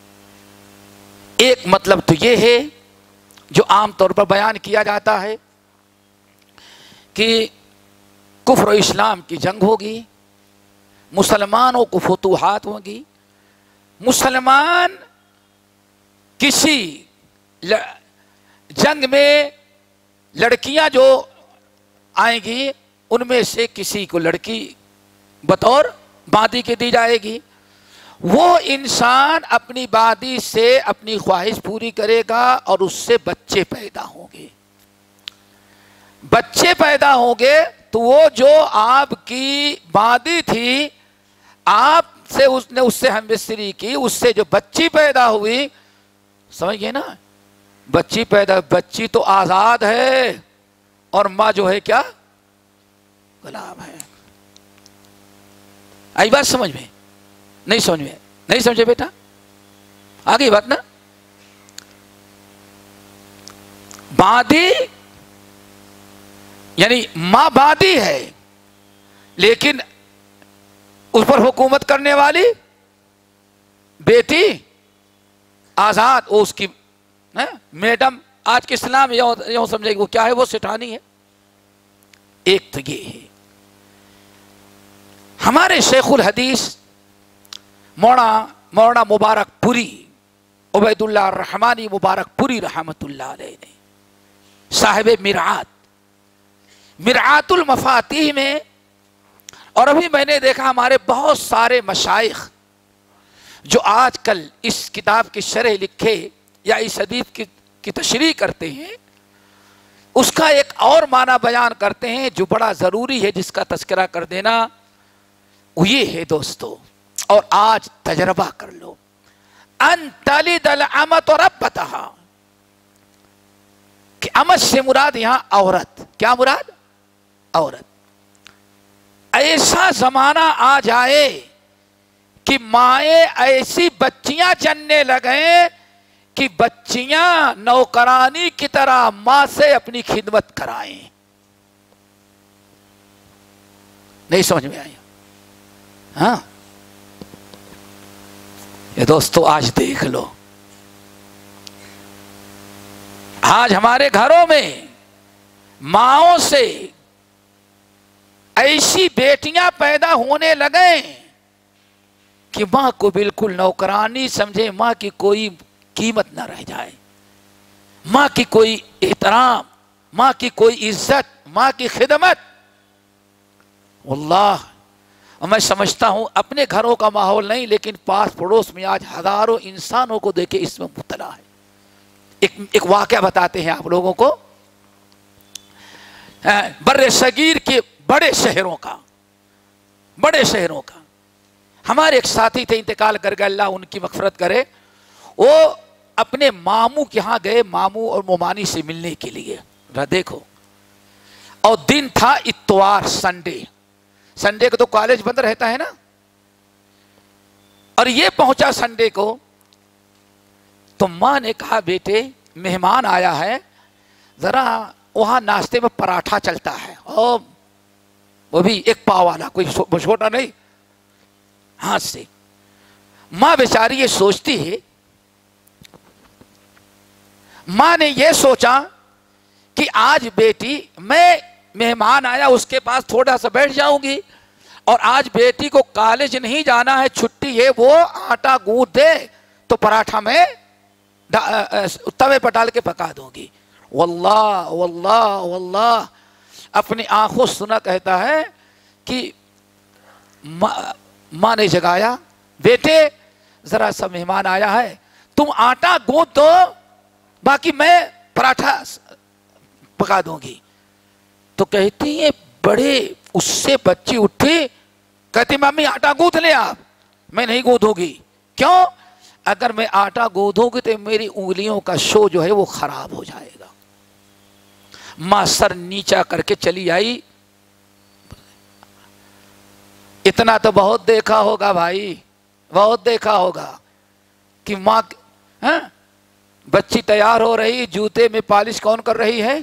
ایک مطلب تو یہ ہے جو عام طور پر بیان کیا جاتا ہے کہ کفر و اسلام کی جنگ ہوگی، مسلمانوں کو فتوحات ہوگی، مسلمان کسی جنگ میں لڑکیاں جو آئیں گی ان میں سے کسی کو لڑکی بطور باندی کے دی جائے گی. وہ انسان اپنی باندی سے اپنی خواہش پوری کرے گا اور اس سے بچے پیدا ہوں گے. بچے پیدا ہوں گے تو وہ جو آپ کی باندی تھی، آپ سے اس نے اس سے ہم بستری کی، اس سے جو بچی پیدا ہوئی، سمجھ گئے نا؟ بچی پیدا، بچی تو آزاد ہے اور ماں جو ہے کیا؟ غلام ہے. آئی بات سمجھ میں؟ نہیں سمجھ میں؟ نہیں سمجھے بیٹا؟ آگئی بات نا؟ باندی یعنی ماں باندی ہے لیکن اس پر حکومت کرنے والی بیٹی آزاد، وہ اس کی میڈم. آج کے اسلام یوں سمجھے گی وہ کیا ہے؟ وہ سٹھانی ہے. ایک تو یہ ہے. ہمارے شیخ الحدیث مولانا مولانا مبارک پوری عبید اللہ الرحمانی مبارک پوری رحمت اللہ علیہ نے صاحب مرآت مرآت المفاتیح میں، اور ابھی میں نے دیکھا ہمارے بہت سارے مشائخ جو آج کل اس کتاب کی شرح لکھے یا اس حدیث کی کی تشریح کرتے ہیں، اس کا ایک اور معنی بیان کرتے ہیں جو بڑا ضروری ہے، جس کا تذکرہ کر دینا. وہ یہ ہے دوستو، اور آج تجربہ کر لو، ان تلد الامۃ ربتہا، کہ امت سے مراد یہاں عورت. کیا مراد؟ عورت. ایسا زمانہ آ جائے کہ مائیں ایسی بچیاں جننے لگیں کہ بچیاں نوکرانی کی طرح ماں سے اپنی خدمت کرائیں. نہیں سمجھ میں آئی؟ ہاں یہ دوستو آج دیکھ لو، آج ہمارے گھروں میں ماؤں سے ایسی بیٹیاں پیدا ہونے لگیں کہ ماں کو بالکل نوکرانی سمجھے، ماں کی کوئی قیمت نہ رہ جائے، ماں کی کوئی احترام، ماں کی کوئی عزت، ماں کی خدمت. واللہ میں سمجھتا ہوں اپنے گھروں کا ماحول نہیں، لیکن پاس پڑوس میں آج ہزاروں انسانوں کو دیکھے اس میں مبتلا ہے. ایک ایک واقعہ بتاتے ہیں آپ لوگوں کو، بر صغیر کے بڑے شہروں کا بڑے شہروں کا ہمارے ایک ساتھی تھے، انتقال کر گئے، اللہ ان کی مغفرت کرے. وہ اپنے ماموں کے ہاں گئے، ماموں اور مومانی سے ملنے کے لیے. دیکھو، اور دن تھا اتوار، سنڈے. سنڈے کو تو کالج بند رہتا ہے نا، اور یہ پہنچا سنڈے کو، تو ماں نے کہا بیٹے مہمان آیا ہے، ذرا وہاں ناشتے میں پراٹھا چلتا ہے، اور وہ بھی ایک پاؤ والا، کوئی چھوٹا نہیں، ہاتھ سے۔ ماں بیچاری یہ سوچتی ہے، ماں نے یہ سوچا کہ آج بیٹی، میں مہمان آیا اس کے پاس تھوڑا سا بیٹھ جاؤں گی، اور آج بیٹی کو کالج نہیں جانا ہے، چھٹی ہے، وہ آٹا گوندھ دے تو پراٹھا میں توے پر ڈال کے پکا دوں گی۔ واللہ واللہ واللہ اپنی آنکھوں سنا کہتا ہے کہ ماں نے جگایا، بیٹے ذرا سا مہمان آیا ہے، تم آٹا گوندھ دو، باقی میں پراٹھا پکا دوں گی۔ تو کہتی ہے بڑے اس سے بچی اٹھی، کہتی ممی آٹا گوندھ لے آپ۔ میں نہیں گوندھوں گی۔ کیوں؟ اگر میں آٹا گوندھوں گی تو میری انگلیوں کا شو جو ہے وہ خراب ہو جائے گا۔ ماں سر نیچا کر کے چلی آئی۔ اتنا تو بہت دیکھا ہوگا بھائی، بہت دیکھا ہوگا کہ ماں ہاں بچی تیار ہو رہی، جوتے میں پالش کون کر رہی ہے؟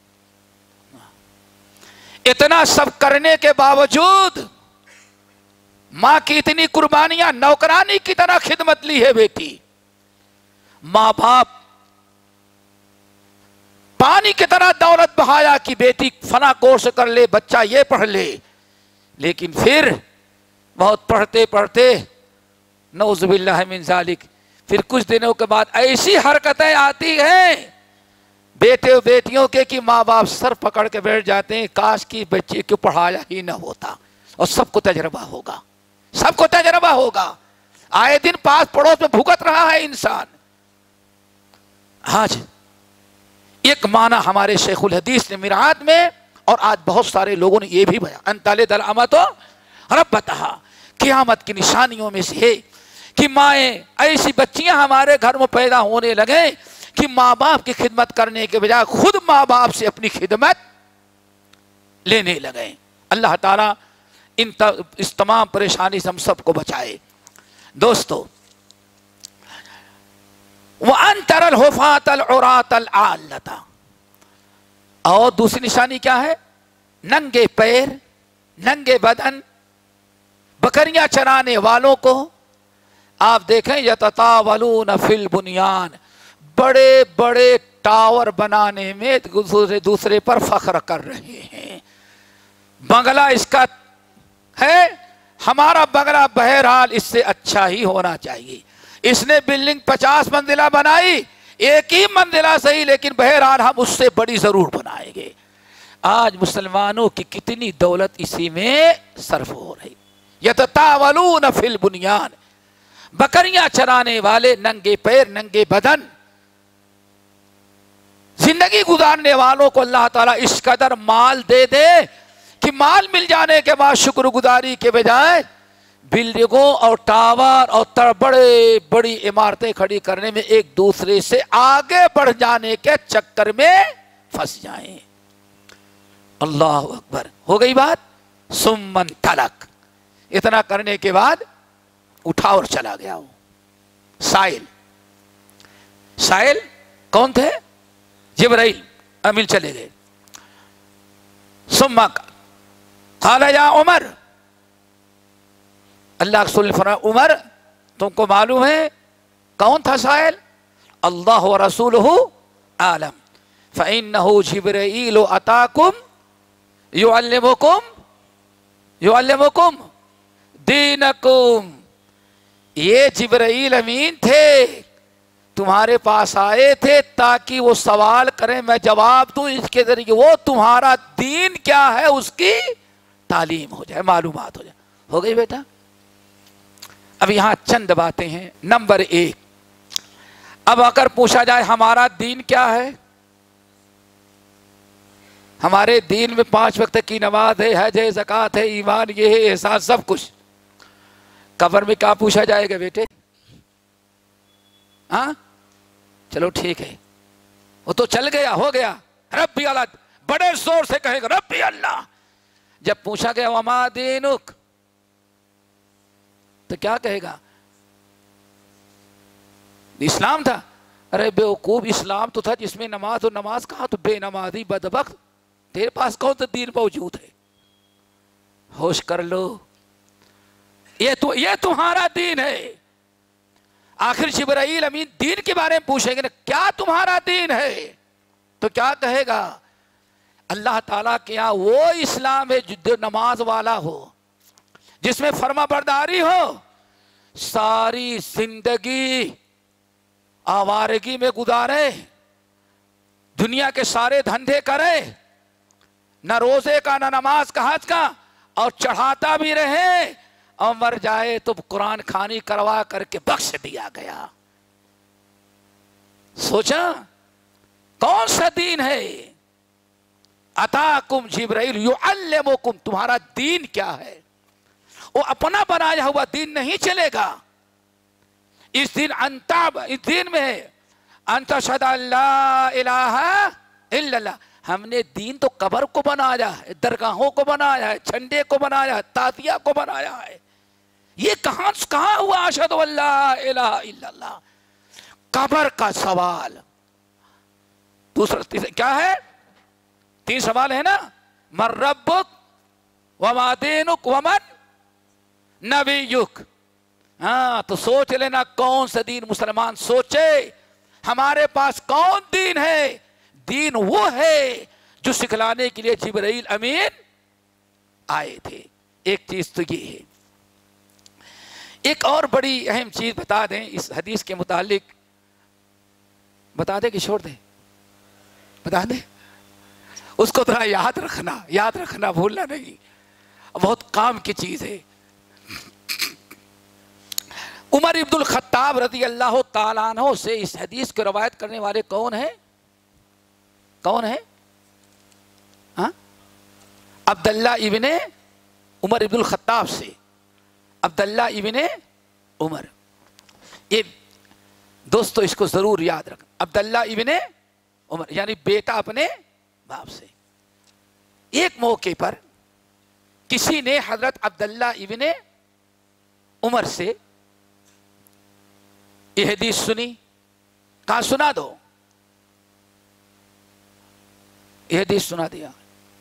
اتنا سب کرنے کے باوجود ماں کی اتنی قربانیاں، نوکرانی کی طرح خدمت لی ہے بیٹی۔ ماں باپ پانی کی طرح دولت بہایا کہ بیٹی فلاں کورس کر لے، بچہ یہ پڑھ لے، لیکن پھر بہت پڑھتے پڑھتے نعوذ باللہ من ذالک پھر کچھ دنوں کے بعد ایسی حرکتیں آتی ہیں بیٹے و بیٹیوں کے کہ ماں باپ سر پکڑ کے بیٹھ جاتے ہیں، کاش کی بچے کو پڑھایا ہی نہ ہوتا۔ اور سب کو تجربہ ہوگا، سب کو تجربہ ہوگا، آئے دن پاس پڑوس میں بھگت رہا ہے انسان۔ آج ایک معنی ہمارے شیخ الحدیث نے میراث میں، اور آج بہت سارے لوگوں نے یہ بھی بیان، انتال دل امت ربتہا، قیامت کی نشانیوں میں سے ہے کہ مائیں ایسی بچیاں ہمارے گھر میں پیدا ہونے لگیں کہ ماں باپ کی خدمت کرنے کے بجائے خود ماں باپ سے اپنی خدمت لینے لگیں۔ اللہ تعالیٰ ان اس تمام پریشانی سے ہم سب کو بچائے۔ دوستو، وَأَن تَرَى الْحُفَاةَ الْعُرَاةَ الْعَالَّةَ، اور دوسری نشانی کیا ہے؟ ننگے پیر، ننگے بدن، بکریاں چرانے والوں کو آپ دیکھیں یتطاولون فی البنیان، بڑے بڑے ٹاور بنانے میں دوسرے دوسرے پر فخر کر رہے ہیں۔ بنگلہ اس کا ہے، ہمارا بنگلہ بہرحال اس سے اچھا ہی ہونا چاہیے۔ اس نے بلڈنگ پچاس منزلہ بنائی، ایک ہی منزلہ صحیح، لیکن بہرحال ہم اس سے بڑی ضرور بنائیں گے۔ آج مسلمانوں کی کتنی دولت اسی میں صرف ہو رہی۔ یتطاولون فی البنیان، بکریاں چرانے والے، ننگے پیر، ننگے بدن، زندگی گزارنے والوں کو اللہ تعالیٰ اس قدر مال دے دے کہ مال مل جانے کے بعد شکر گزاری کے بجائے بلڈنگوں اور ٹاور اور بڑے بڑی عمارتیں کھڑی کرنے میں ایک دوسرے سے آگے بڑھ جانے کے چکر میں پھنس جائیں۔ اللہ اکبر، ہو گئی بات۔ ثم انطلق، اتنا کرنے کے بعد اٹھا اور چلا گیا وہ سائل۔ سائل کون تھے؟ جبرائیل امین چلے گئے۔ ثم قال یا عمر، اللہ کے رسول نے فرمایا عمر تم کو معلوم ہے کون تھا سائل؟ اللہ ورسولہ عالم، فإنہ جبرائیل اتاکم یعلمکم یعلمکم دینکم، یہ جبرائیل امین تھے، تمہارے پاس آئے تھے تاکہ وہ سوال کریں، میں جواب دوں، اس کے ذریعے وہ تمہارا دین کیا ہے اس کی تعلیم ہو جائے، معلومات ہو جائے۔ ہو گئی بیٹا؟ اب یہاں چند باتیں ہیں۔ نمبر ایک، اب اگر پوچھا جائے ہمارا دین کیا ہے، ہمارے دین میں پانچ وقت کی نماز ہے، حج ہے، زکوٰۃ ہے، ایمان یہ ہے، احسان، سب کچھ۔ قبر میں کیا پوچھا جائے گا بیٹے؟ ہاں چلو ٹھیک ہے، وہ تو چل گیا، ہو گیا، ربی اللہ، بڑے زور سے کہے گا ربی اللہ۔ جب پوچھا گیا وما دینک، تو کیا کہے گا؟ اسلام تھا؟ ارے بیوقوف، اسلام تو تھا جس میں نماز، اور نماز کہاں؟ تو بے نمازی بدبخت، تیرے پاس کون سا دین موجود ہے؟ ہوش کر لو، یہ تو یہ تمہارا دین ہے۔ آخر جبرائیل امین دین کے بارے میں پوچھیں گے نا، کیا تمہارا دین ہے؟ تو کیا کہے گا؟ اللہ تعالیٰ کے یہاں وہ اسلام ہے جو نماز والا ہو، جس میں فرما برداری ہو، ساری زندگی آوارگی میں گزارے، دنیا کے سارے دھندے کرے، نہ روزے کا، نہ نماز کا، حج کا، اور چڑھاتا بھی رہے، اور مر جائے تو قرآن خوانی کروا کر کے بخش دیا گیا۔ سوچا کون سا دین ہے؟ اتاکم جبرائیل یعلمکم، تمہارا دین کیا ہے؟ وہ اپنا بنایا ہوا دین نہیں چلے گا۔ اس دن انتاب اس دین میں انت شہد اللہ الہ الا اللہ، ہم نے دین تو قبر کو بنایا ہے، درگاہوں کو بنایا ہے، جھنڈے کو بنایا ہے، تعزیہ کو بنایا ہے۔ یہ کہاں کہاں ہوا اشہد اللہ الہ الا اللہ؟ قبر کا سوال۔ دوسرا کیا ہے؟ تین سوال ہے نا، من ربک وما دینک ومن نبیک۔ ہاں تو سوچ لینا کون سا دین مسلمان سوچے، ہمارے پاس کون دین ہے؟ دین وہ ہے جو سکھلانے کے لیے جبرائیل امین آئے تھے۔ ایک چیز تو یہ ہے۔ ایک اور بڑی اہم چیز بتا دیں اس حدیث کے متعلق، بتا دیں کہ چھوڑ دیں؟ بتا دیں، اس کو تھوڑا یاد رکھنا، یاد رکھنا بھولنا نہیں، بہت کام کی چیز ہے۔ عمر ابن الخطاب رضی اللہ تعالیٰ عنہ سے اس حدیث کو روایت کرنے والے کون ہیں؟ کون ہیں؟ ہاں، عبداللہ ابن عمر ابن الخطاب سے، عبداللہ ابن عمر۔ یہ دوستو اس کو ضرور یاد رکھ، عبداللہ ابن عمر یعنی بیٹا اپنے باپ سے۔ ایک موقع پر کسی نے حضرت عبداللہ ابن عمر سے یہ حدیث سنی، کہاں سنا دو، یہ حدیث سنا دیا،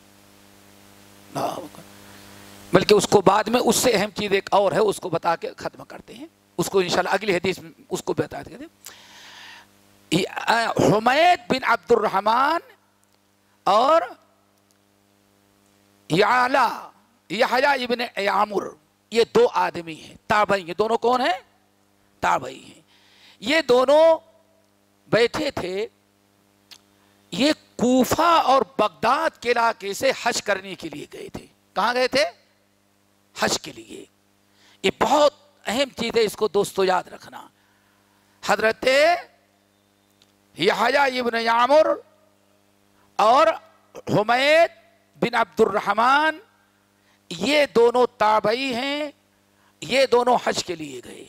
بلکہ اس کو بعد میں اس سے اہم چیز ایک اور ہے، اس کو بتا کے ختم کرتے ہیں، اس کو انشاءاللہ اگلی حدیث میں اس کو بتا دیتے ہیں۔ حمید بن عبد الرحمن اور یعلا یحییٰ ابن عامر، یہ دو آدمی ہیں، تابعی ہیں، دونوں کون ہیں؟ تابعی ہیں۔ یہ دونوں بیٹھے تھے، یہ کوفہ اور بغداد کے علاقے سے حج کرنے کے لیے گئے تھے۔ کہاں گئے تھے؟ حج کے لیے۔ یہ بہت اہم چیز ہے، اس کو دوستو یاد رکھنا۔ حضرت یحییٰ ابن عامر اور حمید بن عبد الرحمن، یہ دونوں تابعی ہیں، یہ دونوں حج کے لیے گئے۔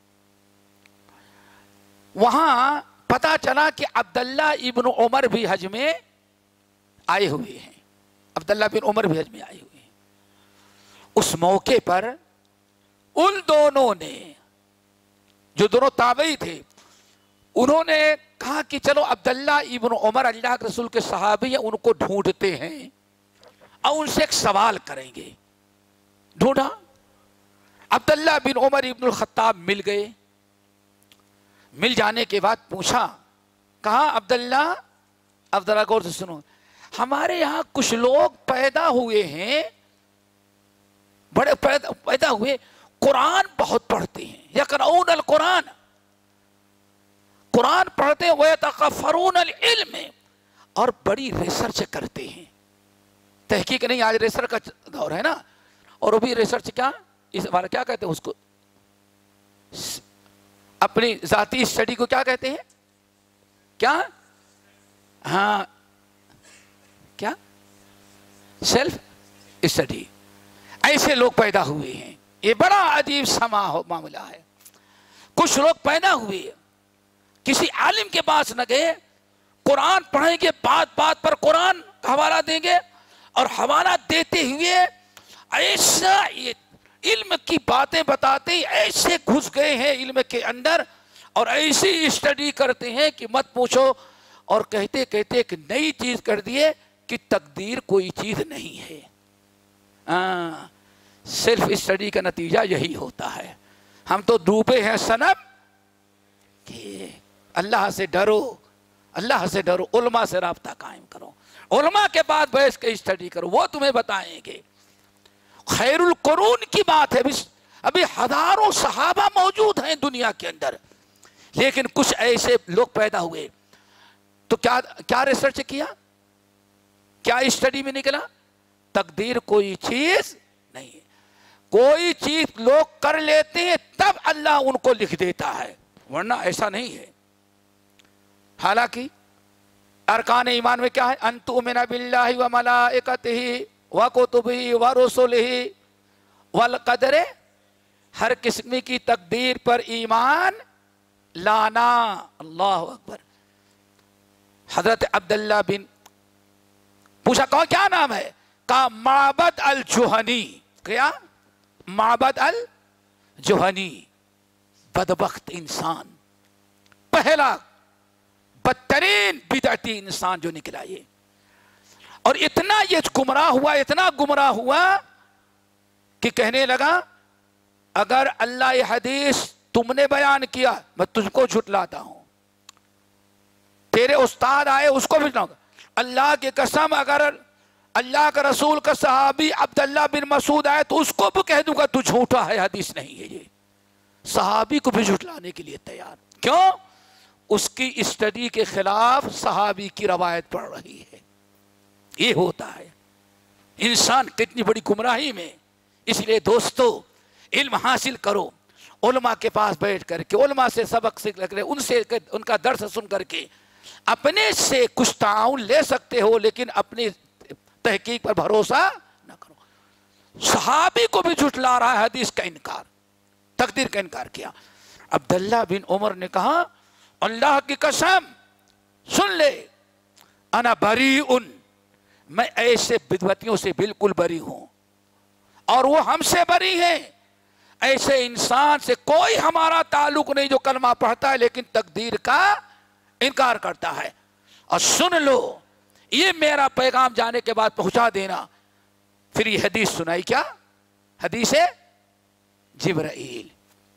وہاں پتا چلا کہ عبداللہ ابن عمر بھی حج میں آئے ہوئے ہیں، عبداللہ بن عمر بھی حج میں آئے ہوئے ہیں۔ اس موقع پر ان دونوں نے، جو دونوں تابعی تھے، انہوں نے کہا کہ چلو عبداللہ ابن عمر اللہ کے رسول کے صحابی ہیں، ان کو ڈھونڈتے ہیں اور ان سے ایک سوال کریں گے۔ ڈھونڈا، عبداللہ بن عمر ابن الخطاب مل گئے۔ مل جانے کے بعد پوچھا، کہا عبداللہ، عبداللہ غور سے سنو، ہمارے یہاں کچھ لوگ پیدا ہوئے ہیں، بڑے پیدا, پیدا ہوئے قرآن بہت پڑھتے ہیں، یقرؤون القرآن، قرآن پڑھتے ہیں، وَيَتَقَفَّرُونَ الْعِلْمِ، اور بڑی ریسرچ کرتے ہیں۔ تحقیق نہیں، آج ریسرچ کا دور ہے نا، اور وہ بھی ریسرچ کیا اس بارے کیا کہتے ہیں اس کو، اپنی ذاتی اسٹڈی کو کیا کہتے ہیں؟ کیا؟ ہاں، کیا؟ Self study. ایسے لوگ پیدا ہوئے ہیں، یہ بڑا عجیب سا معاملہ ہے۔ کچھ لوگ پیدا ہوئے، کسی عالم کے پاس نہ گئے، قرآن پڑھیں گے، بات بات پر قرآن کا حوالہ دیں گے، اور حوالہ دیتے ہوئے ایسا علم کی باتیں بتاتے ہی ایسے گھس گئے ہیں علم کے اندر، اور ایسی اسٹڈی کرتے ہیں کہ مت پوچھو، اور کہتے کہتے ایک نئی چیز کر دیے کہ تقدیر کوئی چیز نہیں ہے۔ ہاں، صرف اسٹڈی کا نتیجہ یہی ہوتا ہے۔ ہم تو ڈوبے ہیں صنم کہ اللہ سے ڈرو، اللہ سے ڈرو، علماء سے رابطہ قائم کرو، علماء کے بعد بیٹھ کے اسٹڈی کرو، وہ تمہیں بتائیں گے۔ خیر القرون کی بات ہے، ابھی ہزاروں صحابہ موجود ہیں دنیا کے اندر، لیکن کچھ ایسے لوگ پیدا ہوئے تو کیا کیا ریسرچ کیا، کیا اسٹڈی میں نکلا؟ تقدیر کوئی چیز نہیں ہے۔ کوئی چیز لوگ کر لیتے ہیں تب اللہ ان کو لکھ دیتا ہے، ورنہ ایسا نہیں ہے۔ حالانکہ ارکان ایمان میں کیا ہے؟ ان تؤمن باللہ وملائکتہ وکتبہ ورسلہ والقدر، ہر قسم کی تقدیر پر ایمان لانا۔ اللہ اکبر۔ حضرت عبداللہ بن، پوچھا کہو کیا نام ہے؟ کہا معبد الجہنی۔ کیا؟ معبد الجہنی، بدبخت انسان، پہلا بدترین بدعتی انسان جو نکلا یہ، اور اتنا یہ گمراہ ہوا، اتنا گمراہ ہوا کہ کہنے لگا اگر اللہ یہ حدیث تم نے بیان کیا میں تجھ کو جھٹلاتا ہوں، تیرے استاد آئے اس کو بھی جھٹلاؤں گا، اللہ کی قسم اگر اللہ کا رسول کا صحابی عبداللہ بن مسعود آئے تو اس کو بھی کہہ دوں گا تو جھوٹا ہے، حدیث نہیں ہے یہ۔ صحابی کو بھی جھٹلانے کے لیے تیار، کیوں؟ اس کی اسٹڈی کے خلاف صحابی کی روایت پڑھ رہی ہے۔ یہ ہوتا ہے انسان کتنی بڑی گمراہی میں۔ اس لیے دوستو علم حاصل کرو، علماء کے پاس بیٹھ کر کے علماء سے سبق سیکھ کر، ان سے ان کا درس سن کر کے اپنے سے کچھ تعاون لے سکتے ہو، لیکن اپنی تحقیق پر بھروسہ نہ کرو۔ صحابی کو بھی جھٹلا رہا ہے، حدیث کا انکار، تقدیر کا انکار کیا۔ عبداللہ بن عمر نے کہا اللہ کی قسم سن لے، انا بریء، میں ایسے بدعتیوں سے بالکل بری ہوں اور وہ ہم سے بری ہیں۔ ایسے انسان سے کوئی ہمارا تعلق نہیں جو کلمہ پڑھتا ہے لیکن تقدیر کا انکار کرتا ہے۔ اور سن لو، یہ میرا پیغام جانے کے بعد پہنچا دینا۔ پھر یہ حدیث سنائی، کیا حدیث ہے؟ جبرائیل۔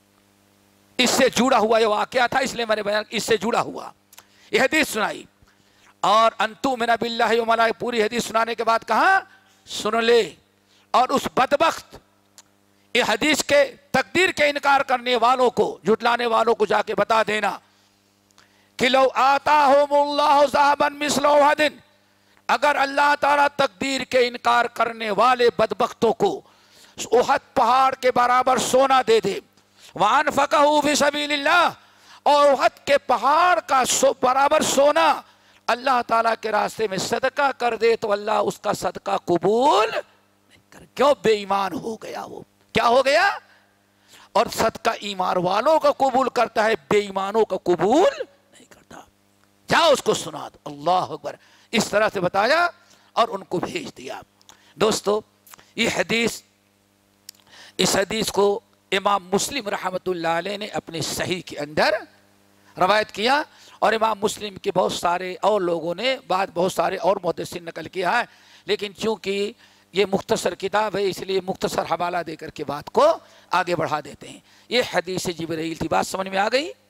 اس سے جڑا ہوا یہ واقعہ تھا، اس لیے میں نے بیان، اس سے جڑا ہوا یہ حدیث سنائی، اور ان تؤمن باللہ وملائکتہ، پوری حدیث سنانے کے بعد کہا سن لے، اور اس بدبخت یہ حدیث کے تقدیر کے انکار کرنے والوں کو، جھٹلانے والوں کو جا کے بتا دینا کہ لو آتاہم اللہ ذہبا مثل احد، اگر اللہ تعالیٰ تقدیر کے انکار کرنے والے بدبختوں کو احد پہاڑ کے برابر سونا دے دے، وَأَنْفَقَهُ فِي سَبِيلِ اللَّهِ، اور احد کے پہاڑ کا برابر سونا اللہ تعالیٰ کے راستے میں صدقہ کر دے تو اللہ اس کا صدقہ قبول نہیں کر۔ کیوں؟ بے ایمان ہو گیا، وہ کیا ہو گیا؟ اور صدقہ ایمان والوں کا قبول کرتا ہے، بے ایمانوں کا قبول نہیں کرتا۔ جاؤ اس کو سنا دو۔ اللہ اکبر۔ اس طرح سے بتایا اور ان کو بھیج دیا۔ دوستو یہ حدیث، اس حدیث کو امام مسلم رحمۃ اللہ علیہ نے اپنے صحیح کے اندر روایت کیا، اور امام مسلم کے بہت سارے اور لوگوں نے بعد بہت سارے اور محدثین نقل کیا ہے، لیکن چونکہ یہ مختصر کتاب ہے اس لیے مختصر حوالہ دے کر کے بات کو آگے بڑھا دیتے ہیں۔ یہ حدیث جبرائیل تھی، بات سمجھ میں آ گئی؟